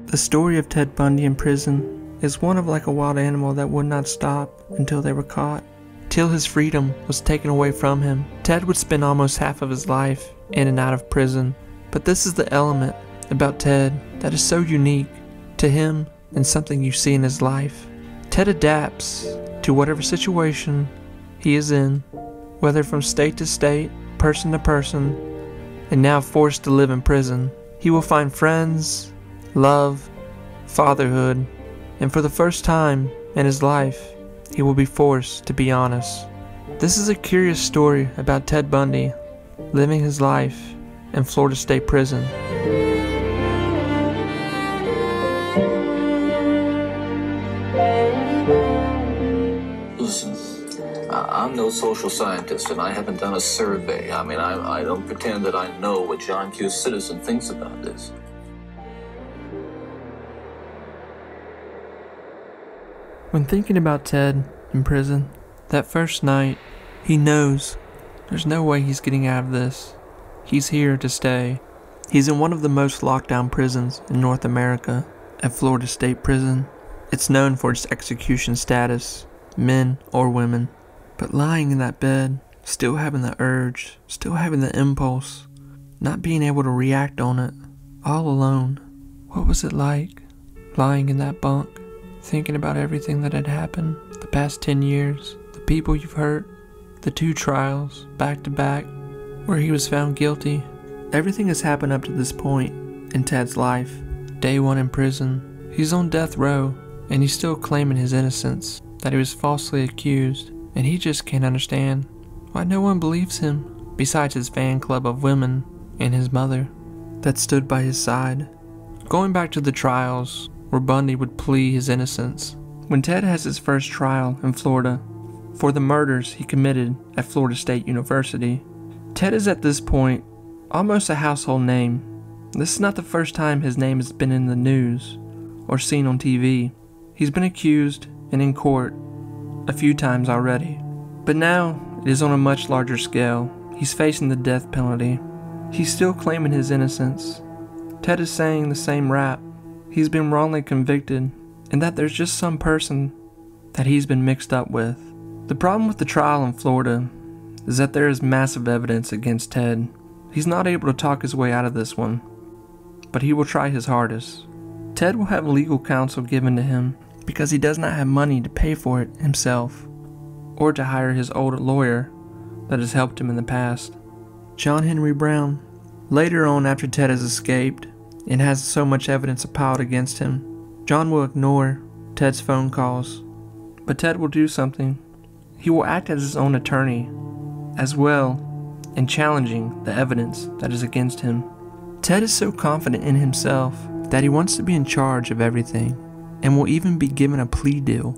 The story of Ted Bundy in prison is one of like a wild animal that would not stop until they were caught. Till his freedom was taken away from him, Ted would spend almost half of his life in and out of prison. But this is the element about Ted that is so unique to him and something you see in his life. Ted adapts to whatever situation he is in, whether from state to state, person to person, and now forced to live in prison. He will find friends, love, fatherhood, and for the first time in his life, he will be forced to be honest. This is a curious story about Ted Bundy living his life in Florida State Prison. Listen, I'm no social scientist and I haven't done a survey. I don't pretend that I know what John Q. Citizen thinks about this. When thinking about Ted in prison, that first night, he knows there's no way he's getting out of this. He's here to stay. He's in one of the most locked down prisons in North America, at Florida State Prison. It's known for its execution status, men or women. But lying in that bed, still having the urge, still having the impulse, not being able to react on it, all alone. What was it like, lying in that bunk? Thinking about everything that had happened, the past 10 years, the people you've hurt, the 2 trials, back to back, where he was found guilty. Everything has happened up to this point in Ted's life. Day 1 in prison, he's on death row, and he's still claiming his innocence, that he was falsely accused, and he just can't understand why no one believes him, besides his fan club of women and his mother that stood by his side. Going back to the trials, where Bundy would plea his innocence. When Ted has his first trial in Florida for the murders he committed at Florida State University, Ted is at this point almost a household name. This is not the first time his name has been in the news or seen on TV. He's been accused and in court a few times already. But now it is on a much larger scale. He's facing the death penalty. He's still claiming his innocence. Ted is saying the same rap. He's been wrongly convicted, and that there's just some person that he's been mixed up with. The problem with the trial in Florida is that there is massive evidence against Ted. He's not able to talk his way out of this one, but he will try his hardest. Ted will have legal counsel given to him because he does not have money to pay for it himself, or to hire his old lawyer that has helped him in the past, John Henry Brown. Later on, after Ted has escaped and has so much evidence piled against him, John will ignore Ted's phone calls. But Ted will do something. He will act as his own attorney as well in challenging the evidence that is against him. Ted is so confident in himself that he wants to be in charge of everything and will even be given a plea deal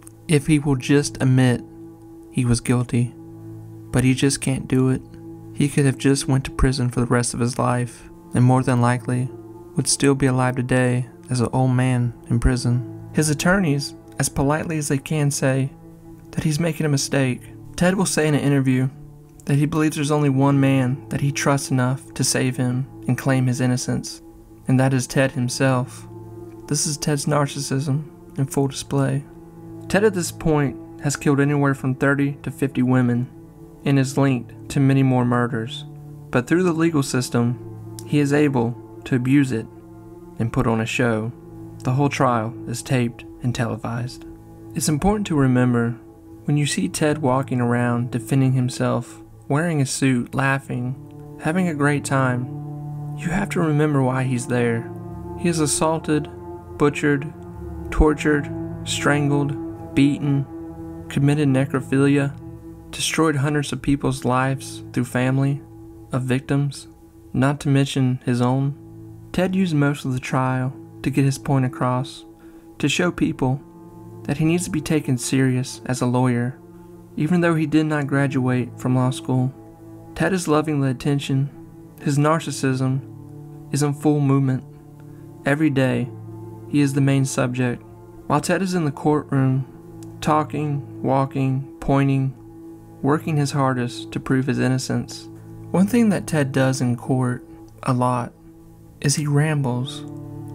if he will just admit he was guilty. But he just can't do it. He could have just went to prison for the rest of his life, and more than likely would still be alive today as an old man in prison. His attorneys, as politely as they can, say that he's making a mistake. Ted will say in an interview that he believes there's only one man that he trusts enough to save him and claim his innocence, and that is Ted himself. This is Ted's narcissism in full display. Ted at this point has killed anywhere from 30 to 50 women and is linked to many more murders. But through the legal system, he is able to abuse it and put on a show. The whole trial is taped and televised. It's important to remember, when you see Ted walking around defending himself, wearing a suit, laughing, having a great time, you have to remember why he's there. He is assaulted, butchered, tortured, strangled, beaten, committed necrophilia, destroyed hundreds of people's lives through family of victims, not to mention his own. Ted used most of the trial to get his point across, to show people that he needs to be taken serious as a lawyer, even though he did not graduate from law school. Ted is loving the attention. His narcissism is in full movement. Every day, he is the main subject. While Ted is in the courtroom, talking, walking, pointing, working his hardest to prove his innocence. One thing that Ted does in court a lot is he rambles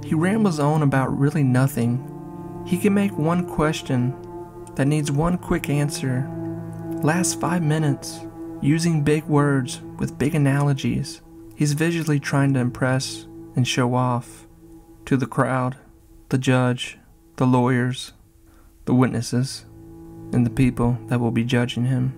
He rambles on about really nothing. He can make one question that needs one quick answer last 5 minutes, using big words with big analogies. He's visually trying to impress and show off to the crowd, the judge, the lawyers, the witnesses, and the people that will be judging him.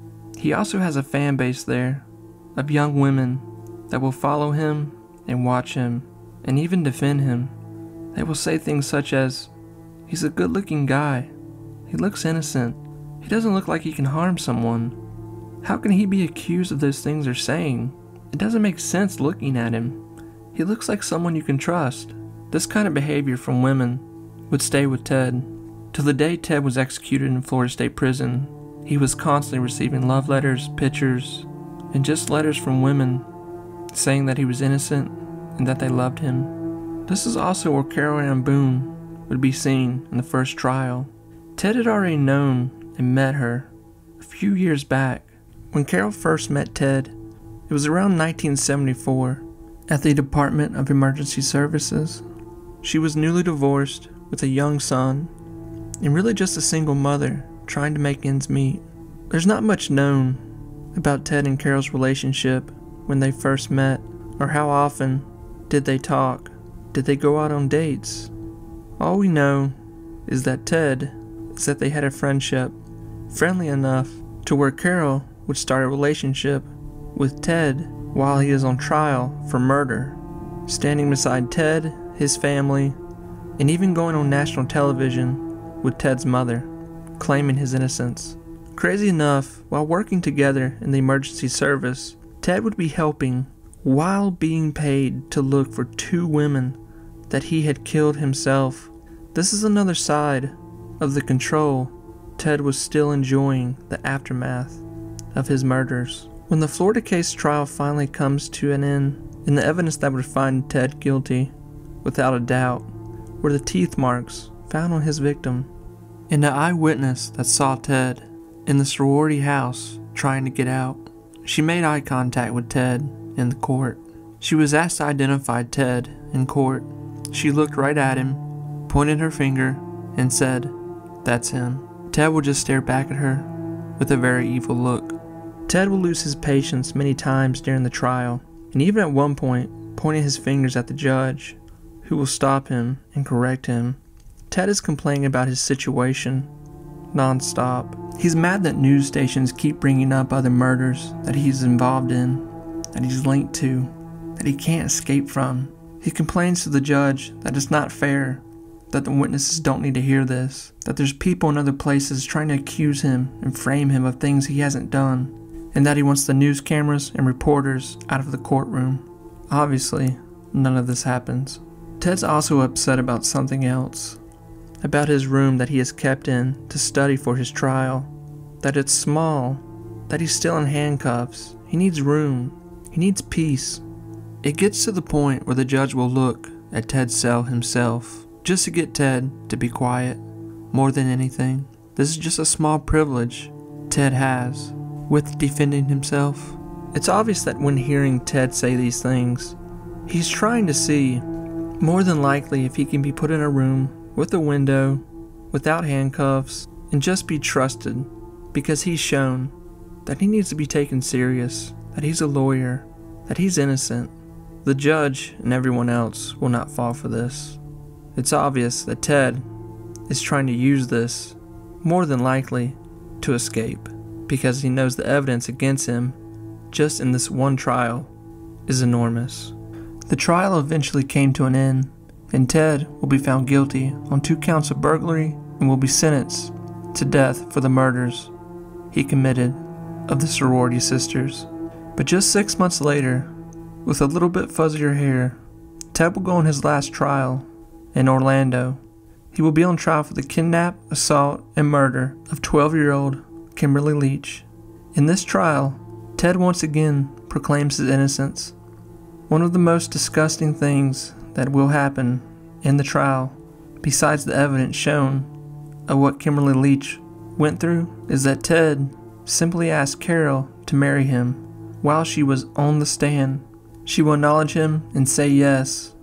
He also has a fan base there of young women that will follow him and watch him and even defend him. They will say things such as, "He's a good-looking guy. He looks innocent. He doesn't look like he can harm someone. How can he be accused of those things they're saying? It doesn't make sense looking at him. He looks like someone you can trust." This kind of behavior from women would stay with Ted. Till the day Ted was executed in Florida State Prison, he was constantly receiving love letters, pictures, and just letters from women saying that he was innocent and that they loved him. This is also where Carol Ann Boone would be seen in the first trial. Ted had already known and met her a few years back. When Carol first met Ted, it was around 1974 at the Department of Emergency Services. She was newly divorced with a young son and really just a single mother trying to make ends meet. There's not much known about Ted and Carol's relationship when they first met, or how often did they talk. Did they go out on dates? All we know is that they had a friendship, friendly enough to where Carol would start a relationship with Ted while he is on trial for murder, standing beside Ted, his family, and even going on national television with Ted's mother, claiming his innocence. Crazy enough, while working together in the emergency service, Ted would be helping while being paid to look for 2 women that he had killed himself. This is another side of the control Ted was still enjoying the aftermath of his murders. When the Florida case trial finally comes to an end, and the evidence that would find Ted guilty, without a doubt, were the teeth marks found on his victim. And the eyewitness that saw Ted in the sorority house trying to get out, she made eye contact with Ted in the court. She was asked to identify Ted in court. She looked right at him, pointed her finger, and said, "That's him." Ted would just stare back at her with a very evil look. Ted will lose his patience many times during the trial, and even at one point, pointing his fingers at the judge, who will stop him and correct him. Ted is complaining about his situation non-stop. He's mad that news stations keep bringing up other murders that he's involved in, that he's linked to, that he can't escape from. He complains to the judge that it's not fair, that the witnesses don't need to hear this, that there's people in other places trying to accuse him and frame him of things he hasn't done, and that he wants the news cameras and reporters out of the courtroom. Obviously, none of this happens. Ted's also upset about something else, about his room that he is kept in to study for his trial, that it's small, that he's still in handcuffs. He needs room. He needs peace. It gets to the point where the judge will look at Ted's cell himself, just to get Ted to be quiet. More than anything, this is just a small privilege Ted has with defending himself. It's obvious that when hearing Ted say these things, he's trying to see, more than likely, if he can be put in a room with a window, without handcuffs, and just be trusted, because he's shown that he needs to be taken serious, that he's a lawyer, that he's innocent. The judge and everyone else will not fall for this. It's obvious that Ted is trying to use this, more than likely, to escape, because he knows the evidence against him, just in this one trial, is enormous. The trial eventually came to an end, and Ted will be found guilty on 2 counts of burglary and will be sentenced to death for the murders he committed of the sorority sisters. But just 6 months later, with a little bit fuzzier hair, Ted will go on his last trial in Orlando. He will be on trial for the kidnap, assault, and murder of 12-year-old Kimberly Leach. In this trial, Ted once again proclaims his innocence. One of the most disgusting things that will happen in the trial, besides the evidence shown of what Kimberly Leach went through, is that Ted simply asked Carol to marry him while she was on the stand. She will acknowledge him and say yes,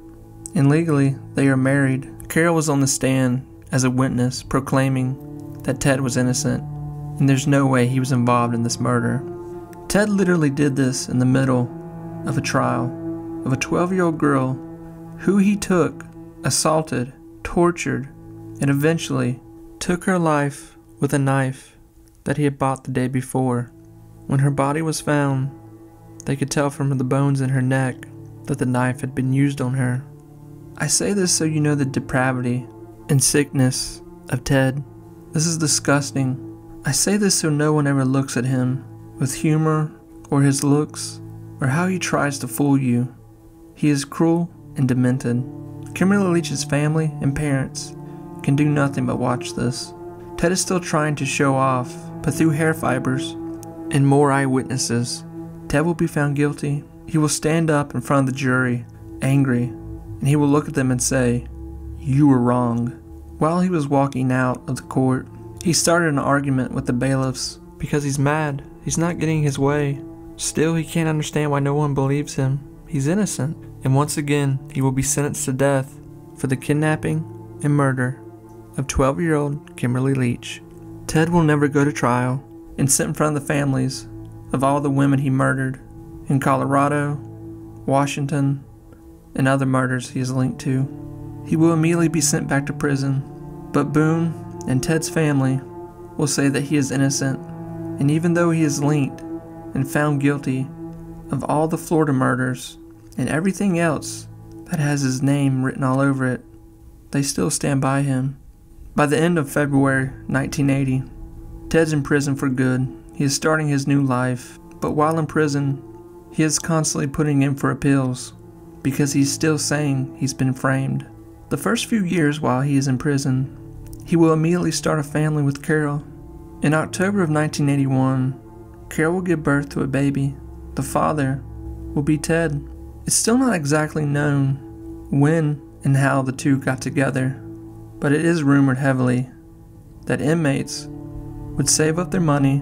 and legally they are married. Carol was on the stand as a witness proclaiming that Ted was innocent, and there's no way he was involved in this murder. Ted literally did this in the middle of a trial of a 12-year-old girl who he took, assaulted, tortured, and eventually took her life with a knife that he had bought the day before. When her body was found, they could tell from the bones in her neck that the knife had been used on her. I say this so you know the depravity and sickness of Ted. This is disgusting. I say this so no one ever looks at him with humor or his looks or how he tries to fool you. He is cruel and demented. Kimberly Leach's family and parents can do nothing but watch this. Ted is still trying to show off, but through hair fibers and more eyewitnesses, Ted will be found guilty. He will stand up in front of the jury, angry, and he will look at them and say, "You were wrong." While he was walking out of the court, he started an argument with the bailiffs because he's mad. He's not getting his way. Still, he can't understand why no one believes him. He's innocent. And once again, he will be sentenced to death for the kidnapping and murder of 12-year-old Kimberly Leach. Ted will never go to trial and sit in front of the families of all the women he murdered in Colorado, Washington, and other murders he is linked to. He will immediately be sent back to prison, but Boone and Ted's family will say that he is innocent, and even though he is linked and found guilty of all the Florida murders and everything else that has his name written all over it, they still stand by him. By the end of February 1980, Ted's in prison for good. He is starting his new life, but while in prison, he is constantly putting in for appeals because he's still saying he's been framed. The first few years while he is in prison, he will immediately start a family with Carol. In October of 1981, Carol will give birth to a baby. The father will be Ted. It's still not exactly known when and how the two got together, but it is rumored heavily that inmates would save up their money,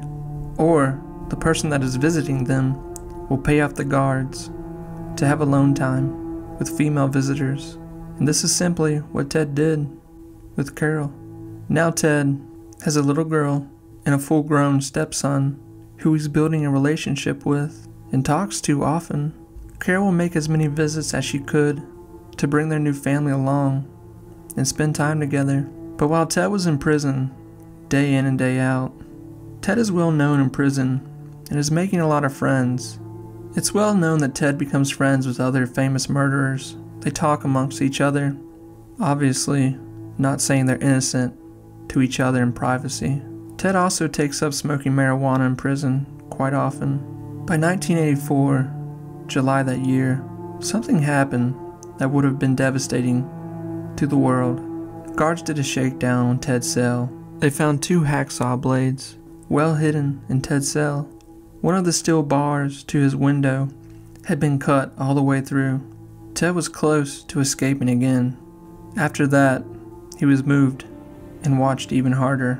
or the person that is visiting them will pay off the guards to have alone time with female visitors. And this is simply what Ted did with Carol. Now Ted has a little girl and a full-grown stepson who he's building a relationship with and talks to often. Carol will make as many visits as she could to bring their new family along and spend time together. But while Ted was in prison, day in and day out, Ted is well known in prison and is making a lot of friends. It's well known that Ted becomes friends with other famous murderers. They talk amongst each other, obviously not saying they're innocent to each other in privacy. Ted also takes up smoking marijuana in prison quite often. By 1984, July that year, something happened that would have been devastating to the world. Guards did a shakedown on Ted's cell. They found 2 hacksaw blades well hidden in Ted's cell. One of the steel bars to his window had been cut all the way through. Ted was close to escaping again. After that, he was moved and watched even harder.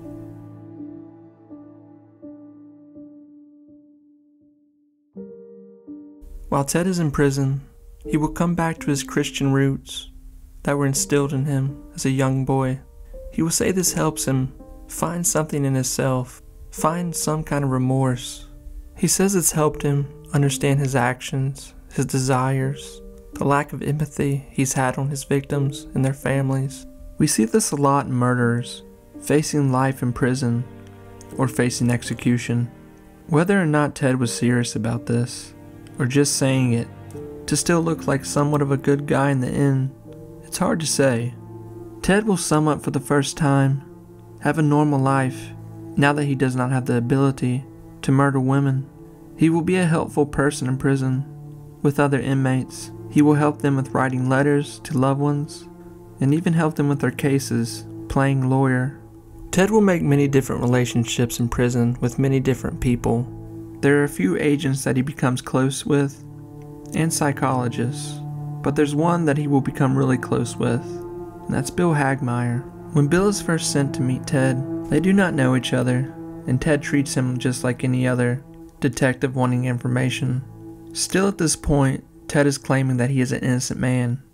While Ted is in prison, he will come back to his Christian roots that were instilled in him as a young boy. He will say this helps him find something in himself, find some kind of remorse. He says it's helped him understand his actions, his desires, the lack of empathy he's had on his victims and their families. We see this a lot in murderers, facing life in prison or facing execution. Whether or not Ted was serious about this, or just saying it to still look like somewhat of a good guy in the end, it's hard to say. Ted will sum up for the first time, have a normal life, now that he does not have the ability to murder women. He will be a helpful person in prison with other inmates. He will help them with writing letters to loved ones, and even help them with their cases, playing lawyer. Ted will make many different relationships in prison with many different people. There are a few agents that he becomes close with, and psychologists, but there's one that he will become really close with, and that's Bill Hagmaier. When Bill is first sent to meet Ted, they do not know each other, and Ted treats him just like any other detective wanting information. Still at this point, Ted is claiming that he is an innocent man,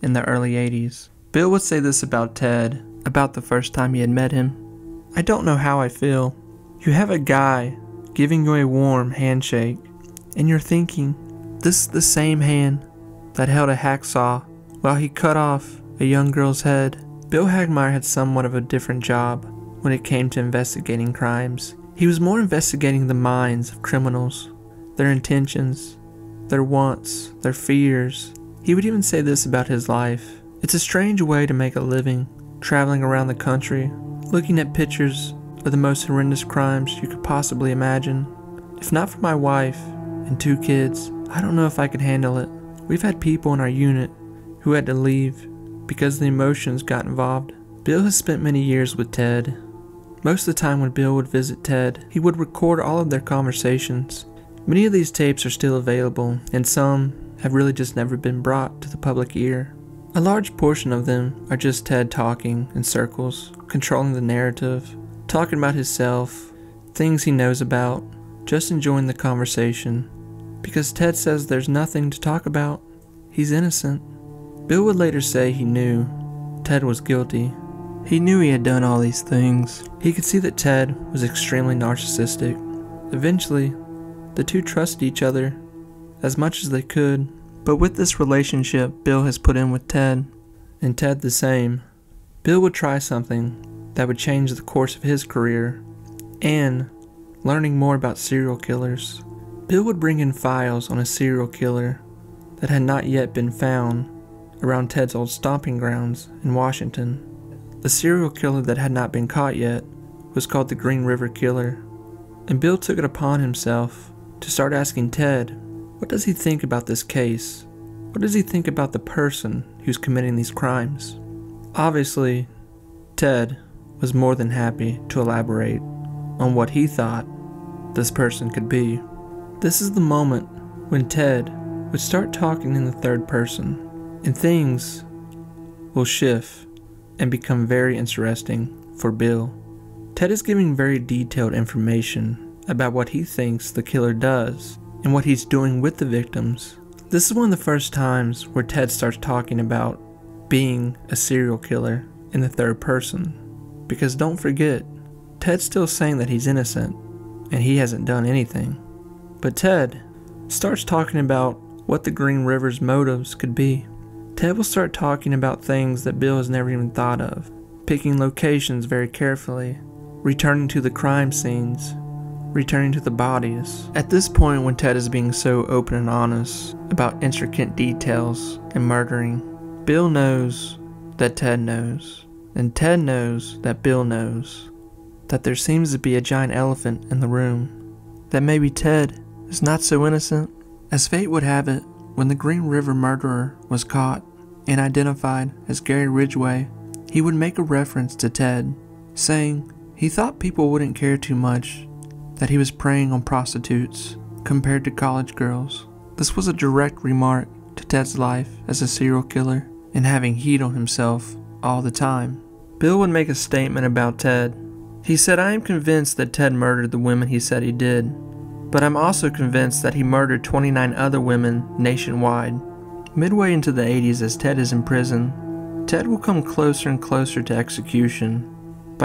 in the early 80s. Bill would say this about Ted, about the first time he had met him. "I don't know how I feel. You have a guy giving you a warm handshake, and you're thinking, this is the same hand that held a hacksaw while he cut off a young girl's head." Bill Hagmaier had somewhat of a different job when it came to investigating crimes. He was more investigating the minds of criminals, their intentions, their wants, their fears. He would even say this about his life: "It's a strange way to make a living, traveling around the country, looking at pictures of the most horrendous crimes you could possibly imagine. If not for my wife and 2 kids, I don't know if I could handle it. We've had people in our unit who had to leave because the emotions got involved." Bill has spent many years with Ted. Most of the time when Bill would visit Ted, he would record all of their conversations. Many of these tapes are still available, and some have really just never been brought to the public ear. A large portion of them are just Ted talking in circles, controlling the narrative, talking about himself, things he knows about, just enjoying the conversation. Because Ted says there's nothing to talk about. He's innocent. Bill would later say he knew Ted was guilty. He knew he had done all these things. He could see that Ted was extremely narcissistic. Eventually, the two trusted each other as much as they could. But with this relationship Bill has put in with Ted, and Ted the same, Bill would try something that would change the course of his career, and learning more about serial killers. Bill would bring in files on a serial killer that had not yet been found around Ted's old stomping grounds in Washington. The serial killer that had not been caught yet was called the Green River Killer, and Bill took it upon himself to start asking Ted, what does he think about this case? What does he think about the person who's committing these crimes? Obviously, Ted was more than happy to elaborate on what he thought this person could be. This is the moment when Ted would start talking in the third person, and things will shift and become very interesting for Bill. Ted is giving very detailed information about what he thinks the killer does and what he's doing with the victims. This is one of the first times where Ted starts talking about being a serial killer in the third person. Because don't forget, Ted's still saying that he's innocent and he hasn't done anything. But Ted starts talking about what the Green River's motives could be. Ted will start talking about things that Bill has never even thought of, picking locations very carefully, returning to the crime scenes, returning to the bodies. At this point, when Ted is being so open and honest about intricate details and murdering, Bill knows that Ted knows, and Ted knows that Bill knows, that there seems to be a giant elephant in the room, that maybe Ted is not so innocent. As fate would have it, when the Green River murderer was caught and identified as Gary Ridgway, he would make a reference to Ted, saying he thought people wouldn't care too much that he was preying on prostitutes compared to college girls. This was a direct remark to Ted's life as a serial killer and having heat on himself all the time. Bill would make a statement about Ted. He said, "I am convinced that Ted murdered the women he said he did, but I'm also convinced that he murdered 29 other women nationwide." Midway into the 80s, as Ted is in prison, Ted will come closer and closer to execution. By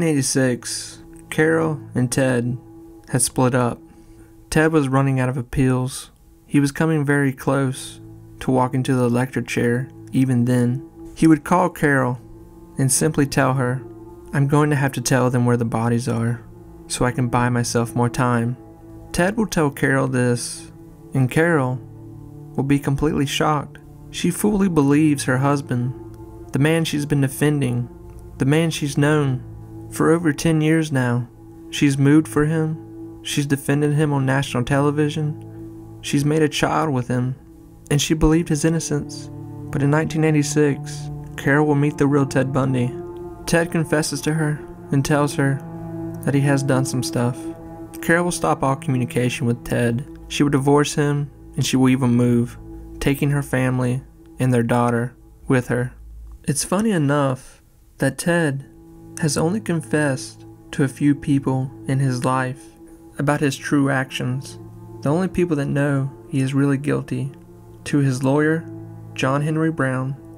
1986, Carol and Ted had split up. Ted was running out of appeals. He was coming very close to walking to the electric chair. Even then, he would call Carol and simply tell her, "I'm going to have to tell them where the bodies are so I can buy myself more time." Ted will tell Carol this, and Carol will be completely shocked. She fully believes her husband, the man she's been defending, the man she's known for over 10 years now. She's moved for him. She's defended him on national television. She's made a child with him, and she believed his innocence. But in 1986, Carol will meet the real Ted Bundy. Ted confesses to her and tells her that he has done some stuff. Carol will stop all communication with Ted. She will divorce him, and she will even move, taking her family and their daughter with her. It's funny enough that Ted has only confessed to a few people in his life about his true actions. The only people that know he is really guilty: to his lawyer, John Henry Brown,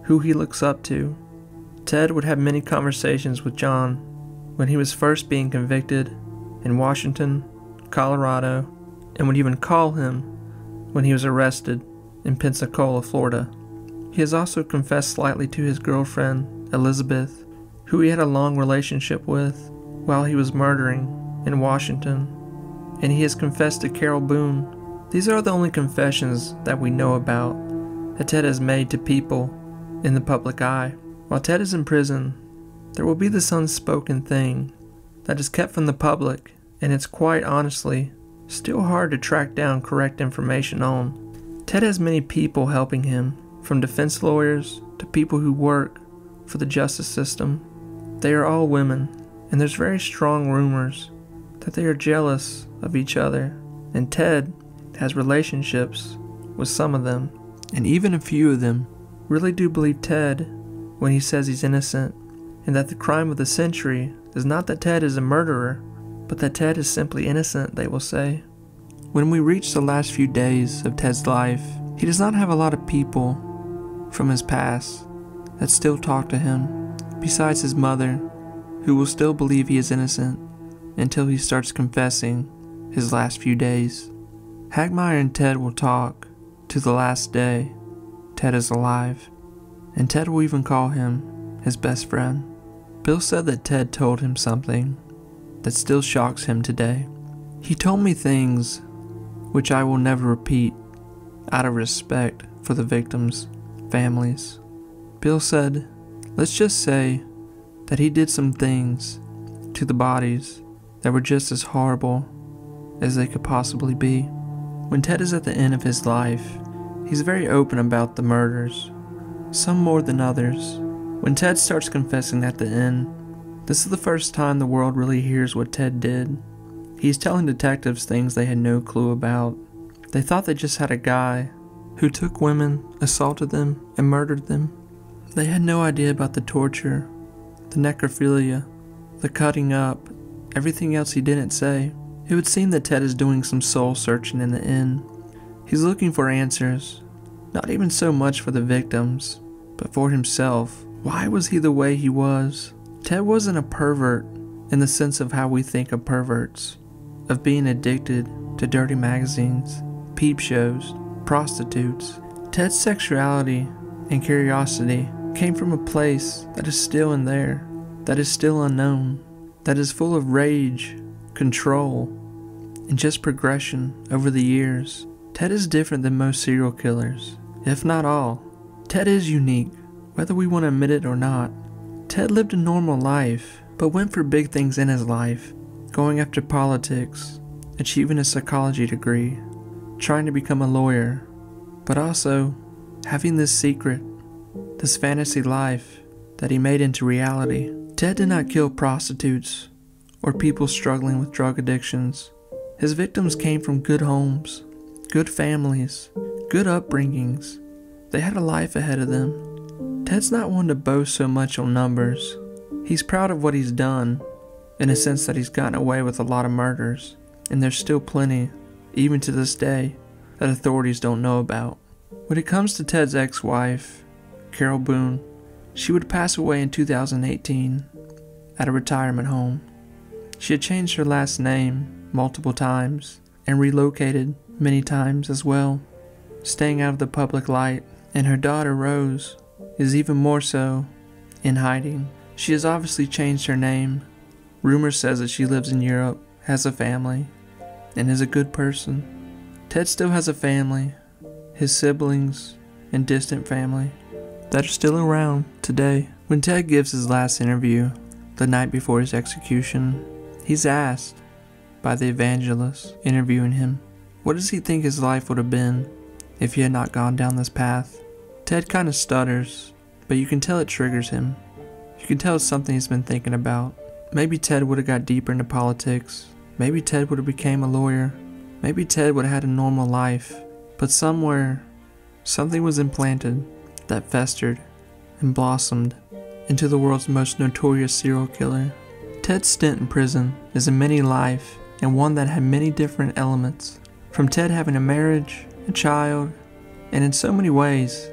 who he looks up to. Ted would have many conversations with John when he was first being convicted in Washington, Colorado, and would even call him when he was arrested in Pensacola, Florida. He has also confessed slightly to his girlfriend, Elizabeth, who he had a long relationship with while he was murdering in Washington, and he has confessed to Carol Boone. These are the only confessions that we know about that Ted has made to people in the public eye. While Ted is in prison, there will be this unspoken thing that is kept from the public, and it's quite honestly still hard to track down correct information on. Ted has many people helping him, from defense lawyers to people who work for the justice system. They are all women, and there's very strong rumors that they are jealous of each other, and Ted has relationships with some of them, and even a few of them really do believe Ted when he says he's innocent, and that the crime of the century is not that Ted is a murderer, but that Ted is simply innocent, they will say. When we reach the last few days of Ted's life, he does not have a lot of people from his past that still talk to him, besides his mother, who will still believe he is innocent until he starts confessing his last few days. Hagmeyer and Ted will talk to the last day Ted is alive, and Ted will even call him his best friend. Bill said that Ted told him something that still shocks him today. He told me things which I will never repeat out of respect for the victims' families. Bill said, let's just say that he did some things to the bodies that were just as horrible as they could possibly be. When Ted is at the end of his life, he's very open about the murders, some more than others. When Ted starts confessing at the end, this is the first time the world really hears what Ted did. He's telling detectives things they had no clue about. They thought they just had a guy who took women, assaulted them, and murdered them. They had no idea about the torture, the necrophilia, the cutting up, everything else he didn't say. It would seem that Ted is doing some soul searching in the end. He's looking for answers, not even so much for the victims, but for himself. Why was he the way he was? Ted wasn't a pervert in the sense of how we think of perverts, of being addicted to dirty magazines, peep shows, prostitutes. Ted's sexuality and curiosity came from a place that is still in there, that is still unknown, that is full of rage, control, and just progression over the years. Ted is different than most serial killers, if not all. Ted is unique, whether we want to admit it or not. Ted lived a normal life, but went for big things in his life, going after politics, achieving a psychology degree, trying to become a lawyer, but also having this secret, this fantasy life that he made into reality. Ted did not kill prostitutes or people struggling with drug addictions. His victims came from good homes, good families, good upbringings. They had a life ahead of them. Ted's not one to boast so much on numbers. He's proud of what he's done, in a sense that he's gotten away with a lot of murders, and there's still plenty, even to this day, that authorities don't know about. When it comes to Ted's ex-wife, Carol Boone, she would pass away in 2018 at a retirement home. She had changed her last name multiple times and relocated many times as well, staying out of the public light, and her daughter Rose is even more so in hiding. She has obviously changed her name. Rumor says that she lives in Europe, has a family, and is a good person. Ted still has a family, his siblings and distant family, that are still around today. When Ted gives his last interview, the night before his execution, he's asked by the evangelist interviewing him, what does he think his life would have been if he had not gone down this path? Ted kind of stutters, but you can tell it triggers him. You can tell it's something he's been thinking about. Maybe Ted would have got deeper into politics. Maybe Ted would have became a lawyer. Maybe Ted would have had a normal life. But somewhere, something was implanted that festered and blossomed into the world's most notorious serial killer. Ted's stint in prison is a mini life, and one that had many different elements. From Ted having a marriage, a child, and in so many ways,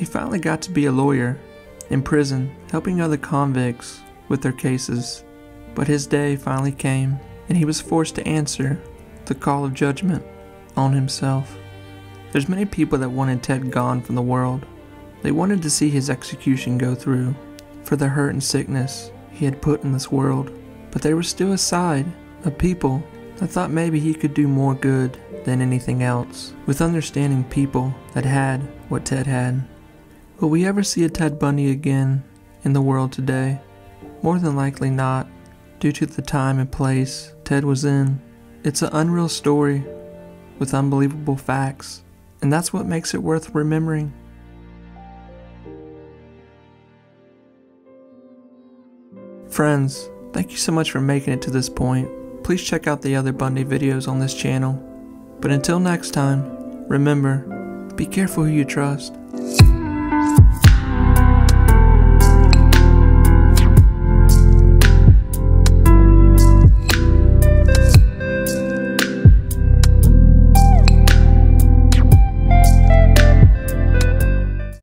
He finally got to be a lawyer in prison, helping other convicts with their cases. But his day finally came, and he was forced to answer the call of judgment on himself. There's many people that wanted Ted gone from the world. They wanted to see his execution go through for the hurt and sickness he had put in this world. But there was still a side of people that thought maybe he could do more good than anything else, with understanding people that had what Ted had. Will we ever see a Ted Bundy again in the world today? More than likely not, due to the time and place Ted was in. It's an unreal story with unbelievable facts, and that's what makes it worth remembering. Friends, thank you so much for making it to this point. Please check out the other Bundy videos on this channel. But until next time, remember, be careful who you trust.